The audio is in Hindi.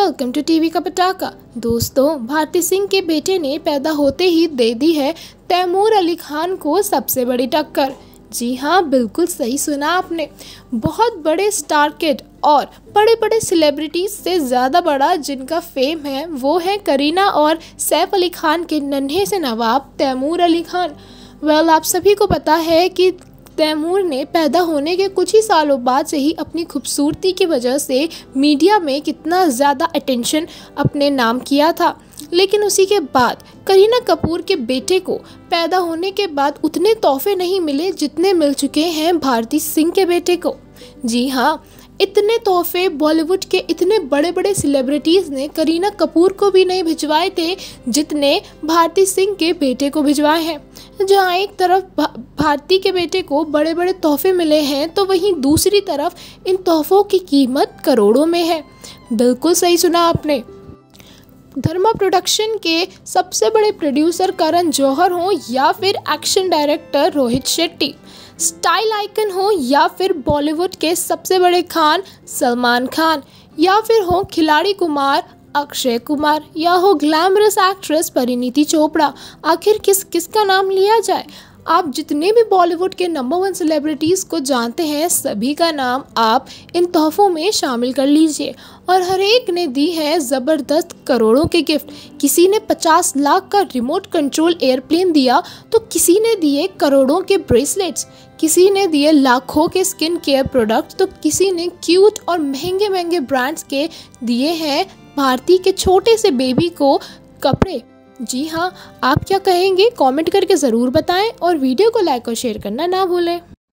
वेलकम टू टीवी का पटाखा। दोस्तों, भारती सिंह के बेटे ने पैदा होते ही दे दी है तैमूर अली खान को सबसे बड़ी टक्कर। जी हाँ, बिल्कुल सही सुना आपने। बहुत बड़े स्टार किड और बड़े बड़े सेलिब्रिटीज से ज़्यादा बड़ा जिनका फेम है वो है करीना और सैफ अली खान के नन्हे से नवाब तैमूर अली खान। आप सभी को पता है कि तैमूर ने पैदा होने के कुछ ही सालों बाद से ही अपनी खूबसूरती की वजह से मीडिया में कितना ज़्यादा अटेंशन अपने नाम किया था। लेकिन उसी के बाद करीना कपूर के बेटे को पैदा होने के बाद उतने तोहफे नहीं मिले जितने मिल चुके हैं भारती सिंह के बेटे को। जी हाँ, इतने तोहफे बॉलीवुड के इतने बड़े बड़े सेलिब्रिटीज़ ने करीना कपूर को भी नहीं भिजवाए थे जितने भारती सिंह के बेटे को भिजवाए हैं। जहाँ एक तरफ भारती के बेटे को बड़े बड़े तोहफे मिले हैं तो वहीं दूसरी तरफ इन तोहफों की कीमत करोड़ों में है। बिल्कुल सही सुना आपने। धर्मा प्रोडक्शन के सबसे बड़े प्रोड्यूसर करण जौहर हो या फिर action director Rohit Shetty, style icon हो या फिर बॉलीवुड के सबसे बड़े खान सलमान खान, या फिर हो खिलाड़ी कुमार अक्षय कुमार, या हो ग्लैमरस एक्ट्रेस परिणीति चोपड़ा, आखिर किस किस का नाम लिया जाए। आप जितने भी बॉलीवुड के नंबर 1 सेलिब्रिटीज़ को जानते हैं सभी का नाम आप इन तोहफों में शामिल कर लीजिए। और हर एक ने दी है ज़बरदस्त करोड़ों के गिफ्ट। किसी ने 50 लाख का रिमोट कंट्रोल एयरप्लेन दिया तो किसी ने दिए करोड़ों के ब्रेसलेट्स, किसी ने दिए लाखों के स्किन केयर प्रोडक्ट, तो किसी ने क्यूट और महंगे महंगे ब्रांड्स के दिए हैं भारती के छोटे से बेबी को कपड़े। जी हाँ, आप क्या कहेंगे कमेंट करके ज़रूर बताएं और वीडियो को लाइक और शेयर करना ना भूलें।